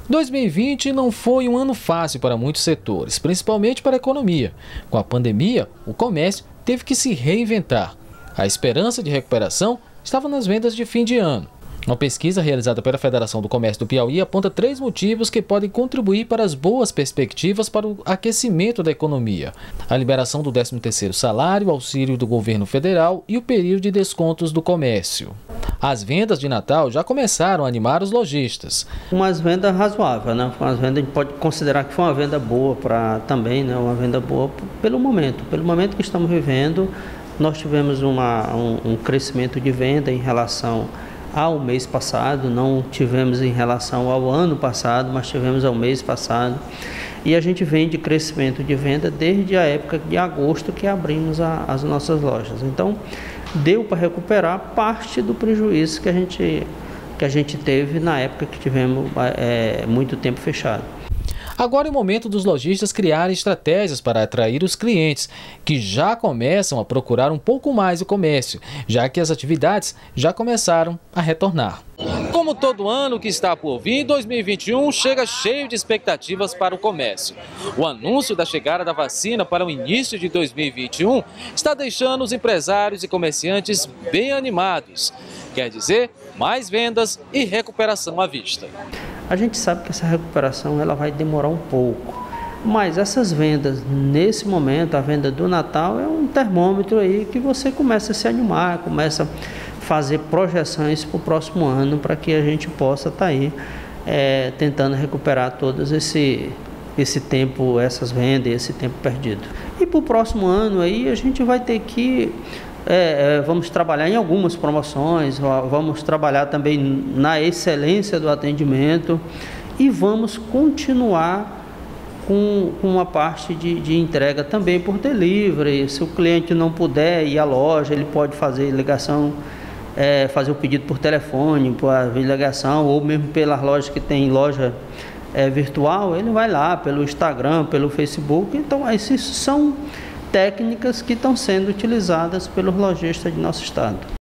2020 não foi um ano fácil para muitos setores, principalmente para a economia. Com a pandemia, o comércio teve que se reinventar. A esperança de recuperação estava nas vendas de fim de ano. Uma pesquisa realizada pela Federação do Comércio do Piauí aponta 3 motivos que podem contribuir para as boas perspectivas para o aquecimento da economia: a liberação do 13º salário, o auxílio do governo federal e o período de descontos do comércio. As vendas de Natal já começaram a animar os lojistas. Umas vendas razoáveis, né? Umas vendas, a gente pode considerar que foi uma venda boa também, né? Uma venda boa pelo momento que estamos vivendo. Nós tivemos um crescimento de venda em relação ao mês passado, não tivemos em relação ao ano passado, mas tivemos ao mês passado. E a gente vem de crescimento de venda desde a época de agosto que abrimos as nossas lojas. Então, deu para recuperar parte do prejuízo que a gente teve na época que tivemos muito tempo fechado. Agora é o momento dos lojistas criarem estratégias para atrair os clientes, que já começam a procurar um pouco mais o comércio, já que as atividades já começaram a retornar. Como todo ano que está por vir, 2021 chega cheio de expectativas para o comércio. O anúncio da chegada da vacina para o início de 2021 está deixando os empresários e comerciantes bem animados. Quer dizer, mais vendas e recuperação à vista. A gente sabe que essa recuperação ela vai demorar um pouco, mas essas vendas, nesse momento, a venda do Natal é um termômetro aí que você começa a se animar, começa a fazer projeções para o próximo ano, para que a gente possa estar aí tentando recuperar todos esse tempo, essas vendas, esse tempo perdido. E para o próximo ano aí a gente vai ter que vamos trabalhar em algumas promoções, vamos trabalhar também na excelência do atendimento e vamos continuar com uma parte de entrega também por delivery. Se o cliente não puder ir à loja, ele pode fazer ligação, fazer o pedido por telefone, por ligação, ou mesmo pelas lojas que tem loja virtual, ele vai lá pelo Instagram, pelo Facebook. Então, esses são técnicas que estão sendo utilizadas pelos lojistas de nosso estado.